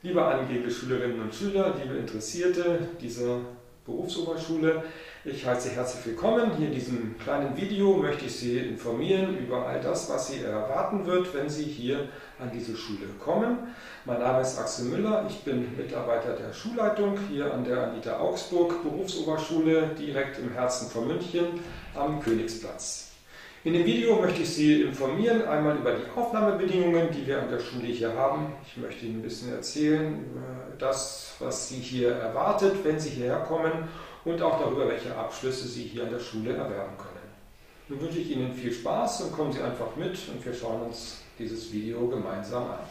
Liebe angehende Schülerinnen und Schüler, liebe Interessierte dieser Berufsoberschule, ich heiße Sie herzlich willkommen. Hier in diesem kleinen Video möchte ich Sie informieren über all das, was Sie erwarten wird, wenn Sie hier an diese Schule kommen. Mein Name ist Axel Müller, ich bin Mitarbeiter der Schulleitung hier an der Anita Augsburg Berufsoberschule, direkt im Herzen von München am Königsplatz. In dem Video möchte ich Sie informieren, einmal über die Aufnahmebedingungen, die wir an der Schule hier haben. Ich möchte Ihnen ein bisschen erzählen über das, was Sie hier erwartet, wenn Sie hierher kommen, und auch darüber, welche Abschlüsse Sie hier an der Schule erwerben können. Nun wünsche ich Ihnen viel Spaß und kommen Sie einfach mit und wir schauen uns dieses Video gemeinsam an.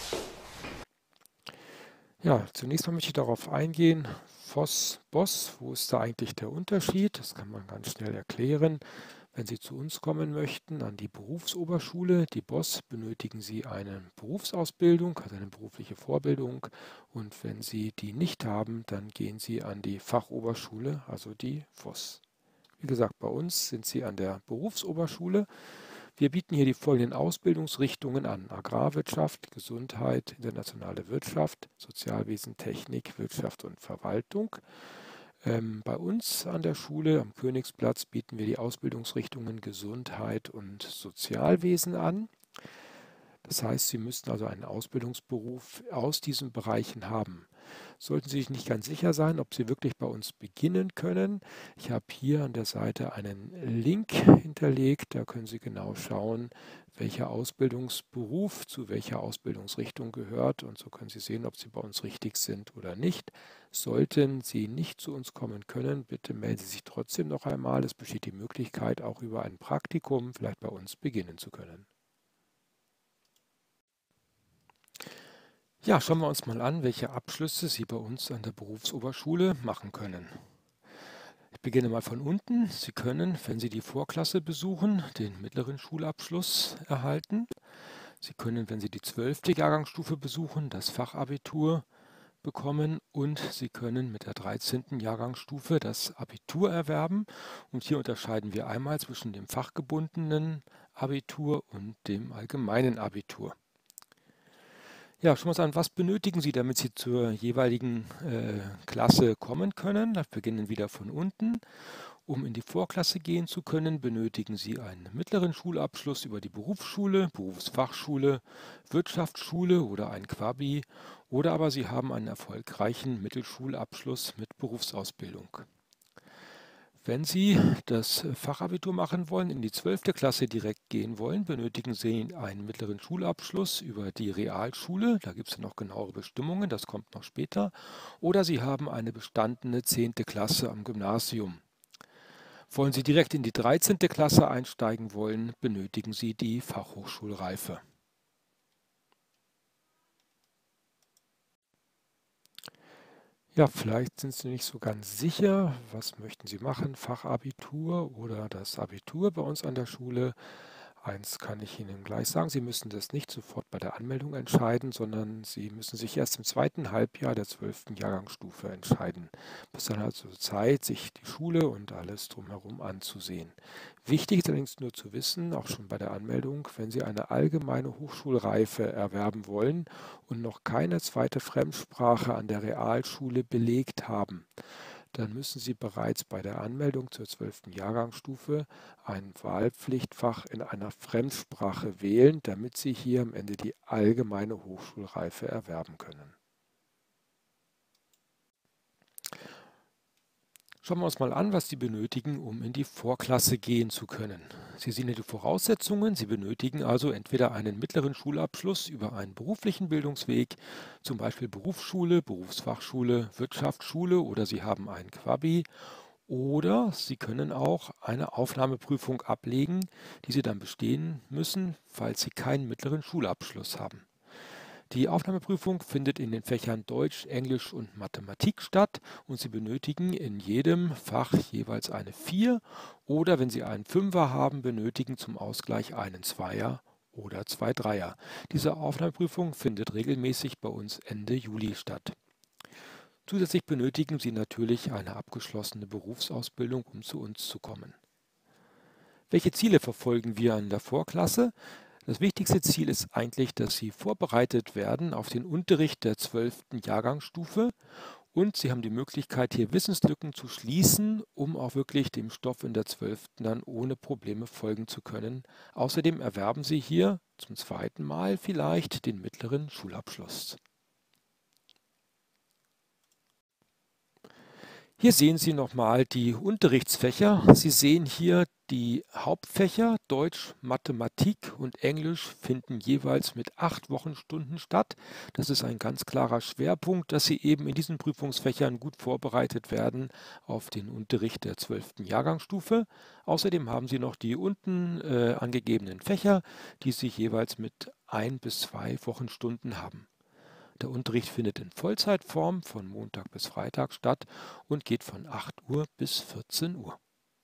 Ja, zunächst mal möchte ich darauf eingehen, FOS, BOS, wo ist da eigentlich der Unterschied? Das kann man ganz schnell erklären. Wenn Sie zu uns kommen möchten, an die Berufsoberschule, die BOS, benötigen Sie eine Berufsausbildung, also eine berufliche Vorbildung. Und wenn Sie die nicht haben, dann gehen Sie an die Fachoberschule, also die FOS. Wie gesagt, bei uns sind Sie an der Berufsoberschule. Wir bieten hier die folgenden Ausbildungsrichtungen an: Agrarwirtschaft, Gesundheit, internationale Wirtschaft, Sozialwesen, Technik, Wirtschaft und Verwaltung. Bei uns an der Schule am Königsplatz bieten wir die Ausbildungsrichtungen Gesundheit und Sozialwesen an. Das heißt, Sie müssten also einen Ausbildungsberuf aus diesen Bereichen haben. Sollten Sie sich nicht ganz sicher sein, ob Sie wirklich bei uns beginnen können, ich habe hier an der Seite einen Link hinterlegt. Da können Sie genau schauen, welcher Ausbildungsberuf zu welcher Ausbildungsrichtung gehört. Und so können Sie sehen, ob Sie bei uns richtig sind oder nicht. Sollten Sie nicht zu uns kommen können, bitte melden Sie sich trotzdem noch einmal. Es besteht die Möglichkeit, auch über ein Praktikum vielleicht bei uns beginnen zu können. Ja, schauen wir uns mal an, welche Abschlüsse Sie bei uns an der Berufsoberschule machen können. Ich beginne mal von unten. Sie können, wenn Sie die Vorklasse besuchen, den mittleren Schulabschluss erhalten. Sie können, wenn Sie die 12. Jahrgangsstufe besuchen, das Fachabitur bekommen und Sie können mit der 13. Jahrgangsstufe das Abitur erwerben. Und hier unterscheiden wir einmal zwischen dem fachgebundenen Abitur und dem allgemeinen Abitur. Ja, schauen wir uns an, was benötigen Sie, damit Sie zur jeweiligen Klasse kommen können. Wir beginnen wieder von unten. Um in die Vorklasse gehen zu können, benötigen Sie einen mittleren Schulabschluss über die Berufsschule, Berufsfachschule, Wirtschaftsschule oder ein Quabi, oder aber Sie haben einen erfolgreichen Mittelschulabschluss mit Berufsausbildung. Wenn Sie das Fachabitur machen wollen, in die 12. Klasse direkt gehen wollen, benötigen Sie einen mittleren Schulabschluss über die Realschule. Da gibt es noch genauere Bestimmungen, das kommt noch später. Oder Sie haben eine bestandene 10. Klasse am Gymnasium. Wollen Sie direkt in die 13. Klasse einsteigen wollen, benötigen Sie die Fachhochschulreife. Ja, vielleicht sind Sie nicht so ganz sicher, was möchten Sie machen, Fachabitur oder das Abitur bei uns an der Schule. Eins kann ich Ihnen gleich sagen, Sie müssen das nicht sofort bei der Anmeldung entscheiden, sondern Sie müssen sich erst im 2. Halbjahr der 12. Jahrgangsstufe entscheiden. Bis dann also Zeit, sich die Schule und alles drumherum anzusehen. Wichtig ist allerdings nur zu wissen, auch schon bei der Anmeldung, wenn Sie eine allgemeine Hochschulreife erwerben wollen und noch keine zweite Fremdsprache an der Realschule belegt haben, dann müssen Sie bereits bei der Anmeldung zur 12. Jahrgangsstufe ein Wahlpflichtfach in einer Fremdsprache wählen, damit Sie hier am Ende die allgemeine Hochschulreife erwerben können. Schauen wir uns mal an, was Sie benötigen, um in die Vorklasse gehen zu können. Sie sehen hier die Voraussetzungen. Sie benötigen also entweder einen mittleren Schulabschluss über einen beruflichen Bildungsweg, zum Beispiel Berufsschule, Berufsfachschule, Wirtschaftsschule, oder Sie haben einen Quabi, oder Sie können auch eine Aufnahmeprüfung ablegen, die Sie dann bestehen müssen, falls Sie keinen mittleren Schulabschluss haben. Die Aufnahmeprüfung findet in den Fächern Deutsch, Englisch und Mathematik statt und Sie benötigen in jedem Fach jeweils eine 4 oder wenn Sie einen 5er haben, benötigen zum Ausgleich einen 2er oder 2 Dreier. Diese Aufnahmeprüfung findet regelmäßig bei uns Ende Juli statt. Zusätzlich benötigen Sie natürlich eine abgeschlossene Berufsausbildung, um zu uns zu kommen. Welche Ziele verfolgen wir an der Vorklasse? Das wichtigste Ziel ist eigentlich, dass Sie vorbereitet werden auf den Unterricht der 12. Jahrgangsstufe und Sie haben die Möglichkeit, hier Wissenslücken zu schließen, um auch wirklich dem Stoff in der 12. dann ohne Probleme folgen zu können. Außerdem erwerben Sie hier zum zweiten Mal vielleicht den mittleren Schulabschluss. Hier sehen Sie nochmal die Unterrichtsfächer. Sie sehen hier die Hauptfächer Deutsch, Mathematik und Englisch finden jeweils mit 8 Wochenstunden statt. Das ist ein ganz klarer Schwerpunkt, dass Sie eben in diesen Prüfungsfächern gut vorbereitet werden auf den Unterricht der 12. Jahrgangsstufe. Außerdem haben Sie noch die unten angegebenen Fächer, die Sie jeweils mit 1 bis 2 Wochenstunden haben. Der Unterricht findet in Vollzeitform von Montag bis Freitag statt und geht von 8 Uhr bis 14 Uhr.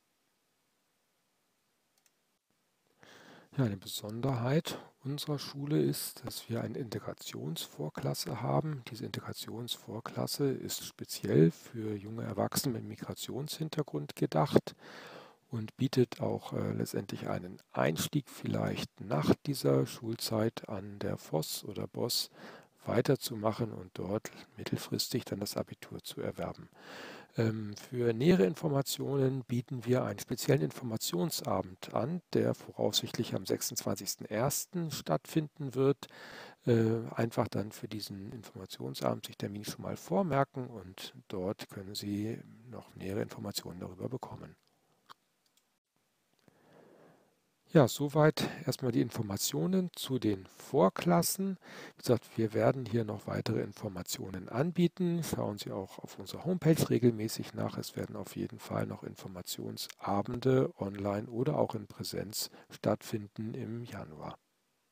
Ja, eine Besonderheit unserer Schule ist, dass wir eine Integrationsvorklasse haben. Diese Integrationsvorklasse ist speziell für junge Erwachsene mit Migrationshintergrund gedacht und bietet auch letztendlich einen Einstieg vielleicht nach dieser Schulzeit an der FOS oder BOS weiterzumachen und dort mittelfristig dann das Abitur zu erwerben. Für nähere Informationen bieten wir einen speziellen Informationsabend an, der voraussichtlich am 26.01. stattfinden wird. Einfach dann für diesen Informationsabend sich Termin schon mal vormerken und dort können Sie noch nähere Informationen darüber bekommen. Ja, soweit erstmal die Informationen zu den Vorklassen. Wie gesagt, wir werden hier noch weitere Informationen anbieten. Schauen Sie auch auf unserer Homepage regelmäßig nach. Es werden auf jeden Fall noch Informationsabende online oder auch in Präsenz stattfinden im Januar.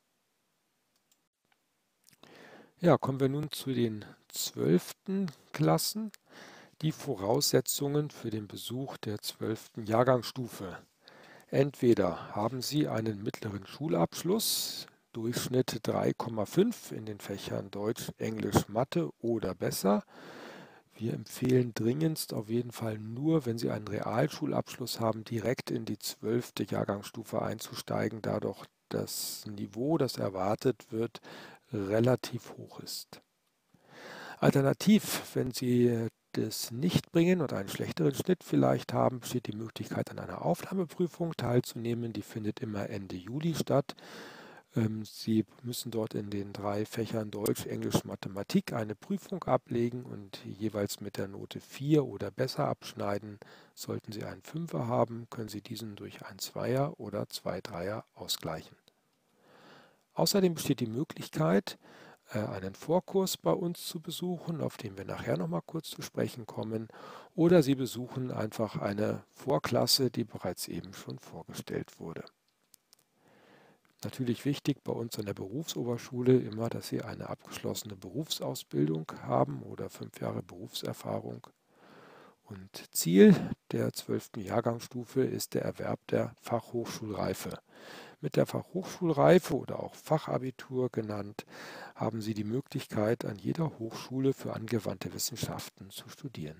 Ja, kommen wir nun zu den 12. Klassen. Die Voraussetzungen für den Besuch der 12. Jahrgangsstufe. Entweder haben Sie einen mittleren Schulabschluss, Durchschnitt 3,5 in den Fächern Deutsch, Englisch, Mathe oder besser. Wir empfehlen dringendst auf jeden Fall nur, wenn Sie einen Realschulabschluss haben, direkt in die 12. Jahrgangsstufe einzusteigen, da doch das Niveau, das erwartet wird, relativ hoch ist. Alternativ, wenn Sie das nicht bringen oder einen schlechteren Schnitt vielleicht haben, besteht die Möglichkeit, an einer Aufnahmeprüfung teilzunehmen. Die findet immer Ende Juli statt. Sie müssen dort in den 3 Fächern Deutsch, Englisch, Mathematik eine Prüfung ablegen und jeweils mit der Note 4 oder besser abschneiden. Sollten Sie einen 5er haben, können Sie diesen durch einen 2er oder 2 Dreier ausgleichen. Außerdem besteht die Möglichkeit, einen Vorkurs bei uns zu besuchen, auf den wir nachher noch mal kurz zu sprechen kommen, oder Sie besuchen einfach eine Vorklasse, die bereits eben schon vorgestellt wurde. Natürlich wichtig bei uns an der Berufsoberschule immer, dass Sie eine abgeschlossene Berufsausbildung haben oder 5 Jahre Berufserfahrung. Und Ziel der 12. Jahrgangsstufe ist der Erwerb der Fachhochschulreife. Mit der Fachhochschulreife oder auch Fachabitur genannt, haben Sie die Möglichkeit, an jeder Hochschule für angewandte Wissenschaften zu studieren.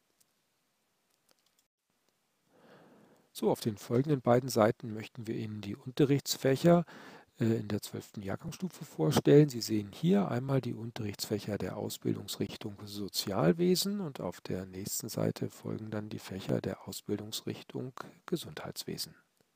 So, auf den folgenden beiden Seiten möchten wir Ihnen die Unterrichtsfächer in der 12. Jahrgangsstufe vorstellen. Sie sehen hier einmal die Unterrichtsfächer der Ausbildungsrichtung Sozialwesen und auf der nächsten Seite folgen dann die Fächer der Ausbildungsrichtung Gesundheitswesen.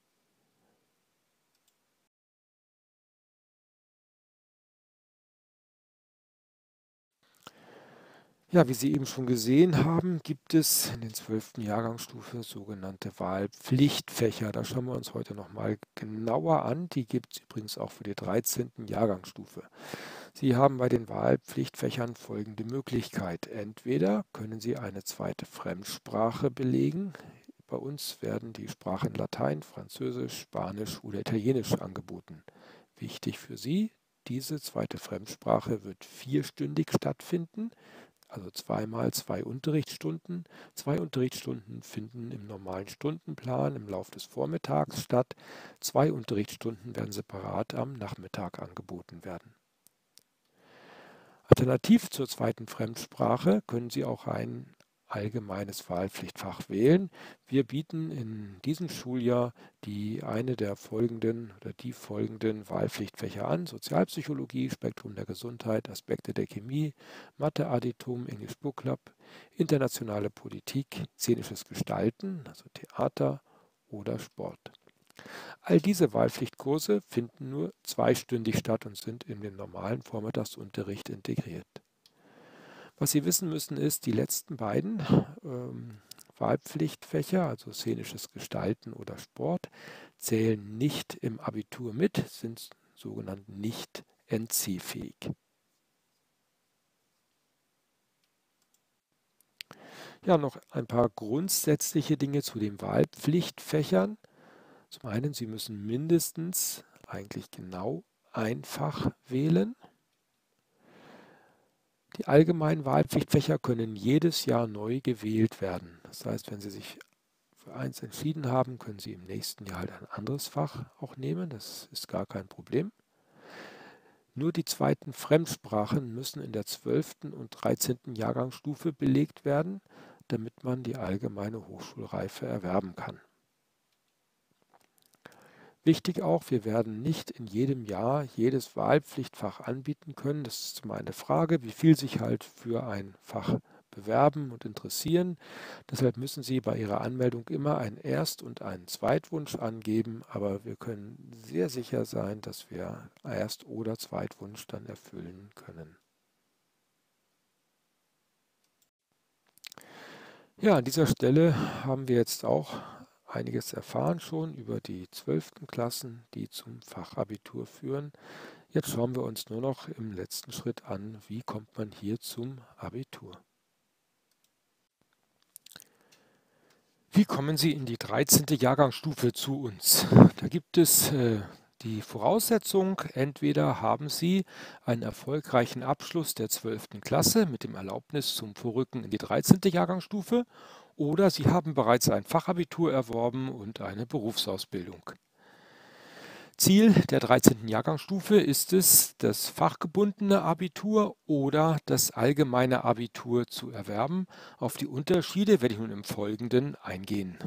Ja, wie Sie eben schon gesehen haben, gibt es in den 12. Jahrgangsstufe sogenannte Wahlpflichtfächer. Da schauen wir uns heute nochmal genauer an. Die gibt es übrigens auch für die 13. Jahrgangsstufe. Sie haben bei den Wahlpflichtfächern folgende Möglichkeit. Entweder können Sie eine zweite Fremdsprache belegen. Bei uns werden die Sprachen Latein, Französisch, Spanisch oder Italienisch angeboten. Wichtig für Sie, diese zweite Fremdsprache wird 4-stündig stattfinden. Also 2 mal 2 Unterrichtsstunden. 2 Unterrichtsstunden finden im normalen Stundenplan im Laufe des Vormittags statt. 2 Unterrichtsstunden werden separat am Nachmittag angeboten werden. Alternativ zur zweiten Fremdsprache können Sie auch einen allgemeines Wahlpflichtfach wählen. Wir bieten in diesem Schuljahr eine der folgenden oder die folgenden Wahlpflichtfächer an: Sozialpsychologie, Spektrum der Gesundheit, Aspekte der Chemie, Mathe, Additum, English Book Club, internationale Politik, szenisches Gestalten, also Theater oder Sport. All diese Wahlpflichtkurse finden nur zweistündig statt und sind in den normalen Vormittagsunterricht integriert. Was Sie wissen müssen ist, die letzten beiden Wahlpflichtfächer, also szenisches Gestalten oder Sport, zählen nicht im Abitur mit, sind sogenannt nicht entziehfähig. Ja, noch ein paar grundsätzliche Dinge zu den Wahlpflichtfächern. Zum einen, Sie müssen mindestens, eigentlich genau, ein Fach wählen. Die allgemeinen Wahlpflichtfächer können jedes Jahr neu gewählt werden. Das heißt, wenn Sie sich für eins entschieden haben, können Sie im nächsten Jahr halt ein anderes Fach auch nehmen. Das ist gar kein Problem. Nur die zweiten Fremdsprachen müssen in der 12. und 13. Jahrgangsstufe belegt werden, damit man die allgemeine Hochschulreife erwerben kann. Wichtig auch, wir werden nicht in jedem Jahr jedes Wahlpflichtfach anbieten können. Das ist immer eine Frage, wie viel sich halt für ein Fach bewerben und interessieren. Deshalb müssen Sie bei Ihrer Anmeldung immer einen Erst- und einen Zweitwunsch angeben, aber wir können sehr sicher sein, dass wir Erst- oder Zweitwunsch dann erfüllen können. Ja, an dieser Stelle haben wir jetzt auch einiges erfahren schon über die 12. Klassen, die zum Fachabitur führen. Jetzt schauen wir uns nur noch im letzten Schritt an, wie kommt man hier zum Abitur. Wie kommen Sie in die 13. Jahrgangsstufe zu uns? Da gibt es die Voraussetzung, entweder haben Sie einen erfolgreichen Abschluss der 12. Klasse mit dem Erlaubnis zum Vorrücken in die 13. Jahrgangsstufe, oder Sie haben bereits ein Fachabitur erworben und eine Berufsausbildung. Ziel der 13. Jahrgangsstufe ist es, das fachgebundene Abitur oder das allgemeine Abitur zu erwerben. Auf die Unterschiede werde ich nun im Folgenden eingehen.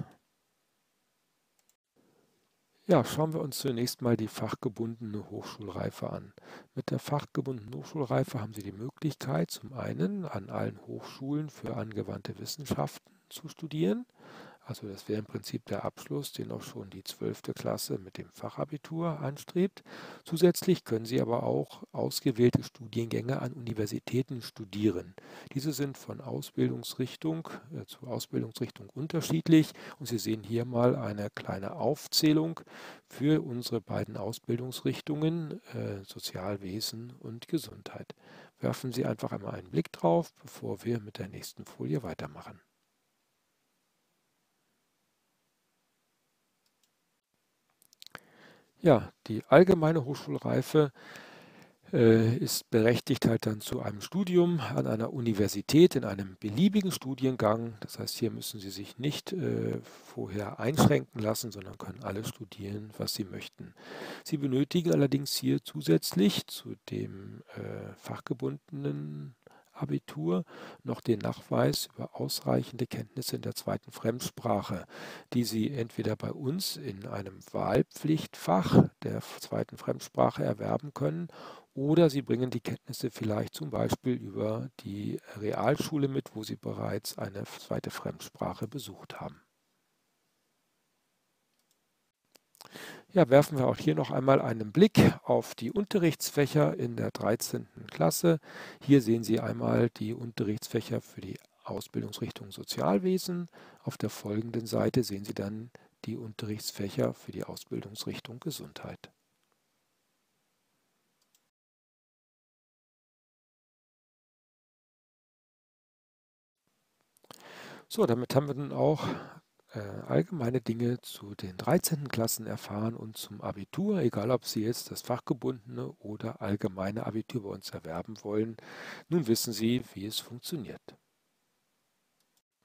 Ja, schauen wir uns zunächst mal die fachgebundene Hochschulreife an. Mit der fachgebundenen Hochschulreife haben Sie die Möglichkeit, zum einen an allen Hochschulen für angewandte Wissenschaften zu studieren. Also das wäre im Prinzip der Abschluss, den auch schon die 12. Klasse mit dem Fachabitur anstrebt. Zusätzlich können Sie aber auch ausgewählte Studiengänge an Universitäten studieren. Diese sind von Ausbildungsrichtung zu Ausbildungsrichtung unterschiedlich, und Sie sehen hier mal eine kleine Aufzählung für unsere beiden Ausbildungsrichtungen, Sozialwesen und Gesundheit. Werfen Sie einfach einmal einen Blick drauf, bevor wir mit der nächsten Folie weitermachen. Ja, die allgemeine Hochschulreife ist berechtigt halt dann zu einem Studium an einer Universität in einem beliebigen Studiengang. Das heißt, hier müssen Sie sich nicht vorher einschränken lassen, sondern können alles studieren, was Sie möchten. Sie benötigen allerdings hier zusätzlich zu dem fachgebundenen Abitur noch den Nachweis über ausreichende Kenntnisse in der zweiten Fremdsprache, die Sie entweder bei uns in einem Wahlpflichtfach der zweiten Fremdsprache erwerben können, oder Sie bringen die Kenntnisse vielleicht zum Beispiel über die Realschule mit, wo Sie bereits eine zweite Fremdsprache besucht haben. Ja, werfen wir auch hier noch einmal einen Blick auf die Unterrichtsfächer in der 13. Klasse. Hier sehen Sie einmal die Unterrichtsfächer für die Ausbildungsrichtung Sozialwesen. Auf der folgenden Seite sehen Sie dann die Unterrichtsfächer für die Ausbildungsrichtung Gesundheit. So, damit haben wir dann auch allgemeine Dinge zu den 13. Klassen erfahren und zum Abitur, egal ob Sie jetzt das fachgebundene oder allgemeine Abitur bei uns erwerben wollen. Nun wissen Sie, wie es funktioniert.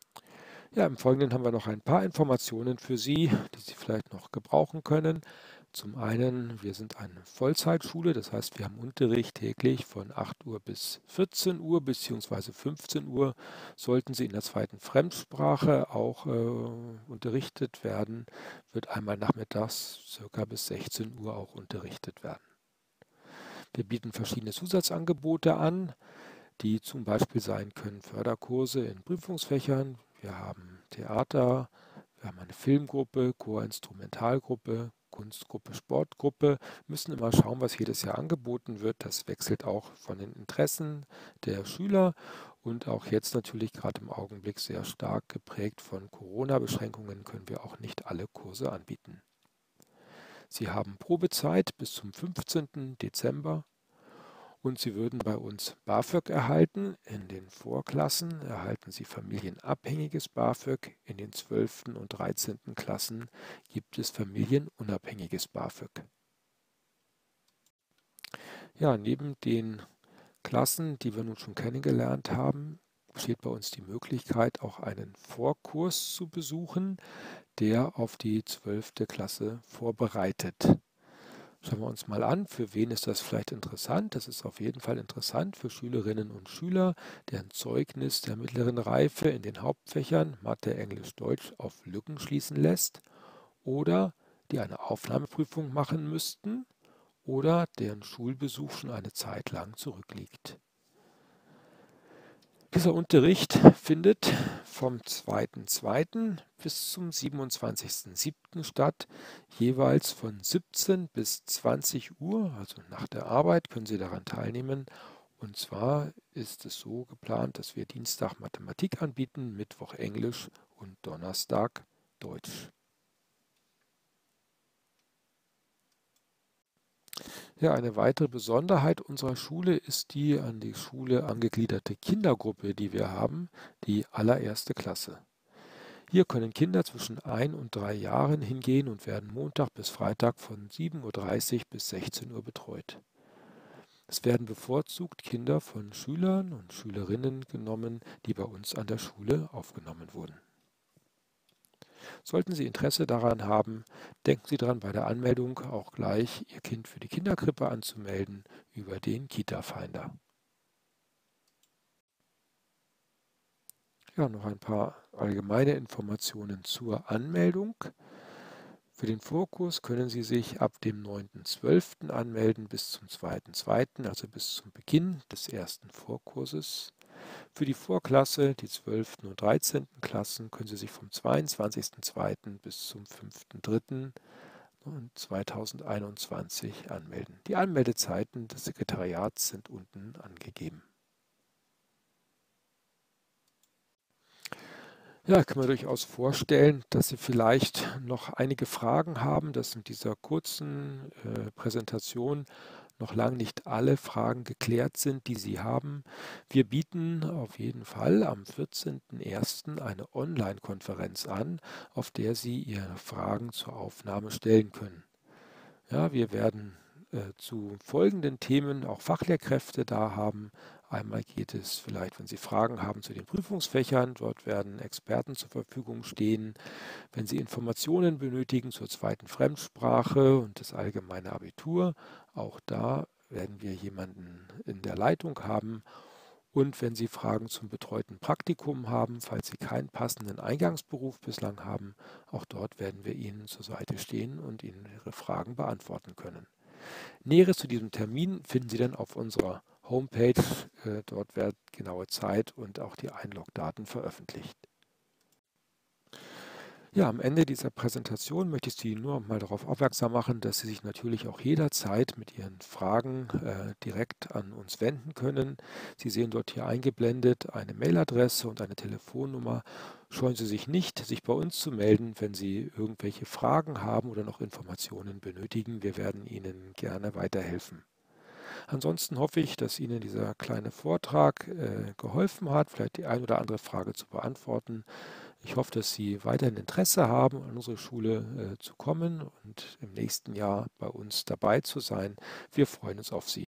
Ja, im Folgenden haben wir noch ein paar Informationen für Sie, die Sie vielleicht noch gebrauchen können. Zum einen, wir sind eine Vollzeitschule, das heißt, wir haben Unterricht täglich von 8 Uhr bis 14 Uhr bzw. 15 Uhr. Sollten Sie in der zweiten Fremdsprache auch unterrichtet werden, wird einmal nachmittags ca. bis 16 Uhr auch unterrichtet werden. Wir bieten verschiedene Zusatzangebote an, die zum Beispiel sein können Förderkurse in Prüfungsfächern. Wir haben Theater, wir haben eine Filmgruppe, Chorinstrumentalgruppe, Kunstgruppe, Sportgruppe. Wir müssen immer schauen, was jedes Jahr angeboten wird. Das wechselt auch von den Interessen der Schüler und auch jetzt natürlich gerade im Augenblick sehr stark geprägt von Corona-Beschränkungen können wir auch nicht alle Kurse anbieten. Sie haben Probezeit bis zum 15. Dezember. Und Sie würden bei uns BAföG erhalten. In den Vorklassen erhalten Sie familienabhängiges BAföG. In den 12. und 13. Klassen gibt es familienunabhängiges BAföG. Ja, neben den Klassen, die wir nun schon kennengelernt haben, besteht bei uns die Möglichkeit, auch einen Vorkurs zu besuchen, der auf die 12. Klasse vorbereitet. Schauen wir uns mal an, für wen ist das vielleicht interessant. Das ist auf jeden Fall interessant für Schülerinnen und Schüler, deren Zeugnis der mittleren Reife in den Hauptfächern Mathe, Englisch, Deutsch auf Lücken schließen lässt oder die eine Aufnahmeprüfung machen müssten oder deren Schulbesuch schon eine Zeit lang zurückliegt. Dieser Unterricht findet vom 2.2. bis zum 27.7. statt, jeweils von 17 bis 20 Uhr, also nach der Arbeit können Sie daran teilnehmen. Und zwar ist es so geplant, dass wir Dienstag Mathematik anbieten, Mittwoch Englisch und Donnerstag Deutsch. Ja, eine weitere Besonderheit unserer Schule ist die an die Schule angegliederte Kindergruppe, die wir haben, die allererste Klasse. Hier können Kinder zwischen 1 und 3 Jahren hingehen und werden Montag bis Freitag von 7:30 Uhr bis 16 Uhr betreut. Es werden bevorzugt Kinder von Schülern und Schülerinnen genommen, die bei uns an der Schule aufgenommen wurden. Sollten Sie Interesse daran haben, denken Sie daran, bei der Anmeldung auch gleich Ihr Kind für die Kinderkrippe anzumelden über den Kita-Finder. Ja, noch ein paar allgemeine Informationen zur Anmeldung. Für den Vorkurs können Sie sich ab dem 9.12. anmelden bis zum 2.2., also bis zum Beginn des ersten Vorkurses. Für die Vorklasse, die 12. und 13. Klassen, können Sie sich vom 22.2. bis zum 5.3.2021 anmelden. Die Anmeldezeiten des Sekretariats sind unten angegeben. Ja, ich kann mir durchaus vorstellen, dass Sie vielleicht noch einige Fragen haben, dass in dieser kurzen Präsentation noch lange nicht alle Fragen geklärt sind, die Sie haben. Wir bieten auf jeden Fall am 14.01. eine Online-Konferenz an, auf der Sie Ihre Fragen zur Aufnahme stellen können. Ja, wir werden zu folgenden Themen auch Fachlehrkräfte da haben. Einmal geht es vielleicht, wenn Sie Fragen haben zu den Prüfungsfächern, dort werden Experten zur Verfügung stehen. Wenn Sie Informationen benötigen zur zweiten Fremdsprache und das allgemeine Abitur, auch da werden wir jemanden in der Leitung haben. Und wenn Sie Fragen zum betreuten Praktikum haben, falls Sie keinen passenden Eingangsberuf bislang haben, auch dort werden wir Ihnen zur Seite stehen und Ihnen Ihre Fragen beantworten können. Näheres zu diesem Termin finden Sie dann auf unserer Homepage. Dort werden genaue Zeit und auch die Einlogdaten veröffentlicht. Ja, am Ende dieser Präsentation möchte ich Sie nur mal darauf aufmerksam machen, dass Sie sich natürlich auch jederzeit mit Ihren Fragen direkt an uns wenden können. Sie sehen dort hier eingeblendet eine Mailadresse und eine Telefonnummer. Scheuen Sie sich nicht, sich bei uns zu melden, wenn Sie irgendwelche Fragen haben oder noch Informationen benötigen. Wir werden Ihnen gerne weiterhelfen. Ansonsten hoffe ich, dass Ihnen dieser kleine Vortrag geholfen hat, vielleicht die ein oder andere Frage zu beantworten. Ich hoffe, dass Sie weiterhin Interesse haben, an unsere Schule zu kommen und im nächsten Jahr bei uns dabei zu sein. Wir freuen uns auf Sie.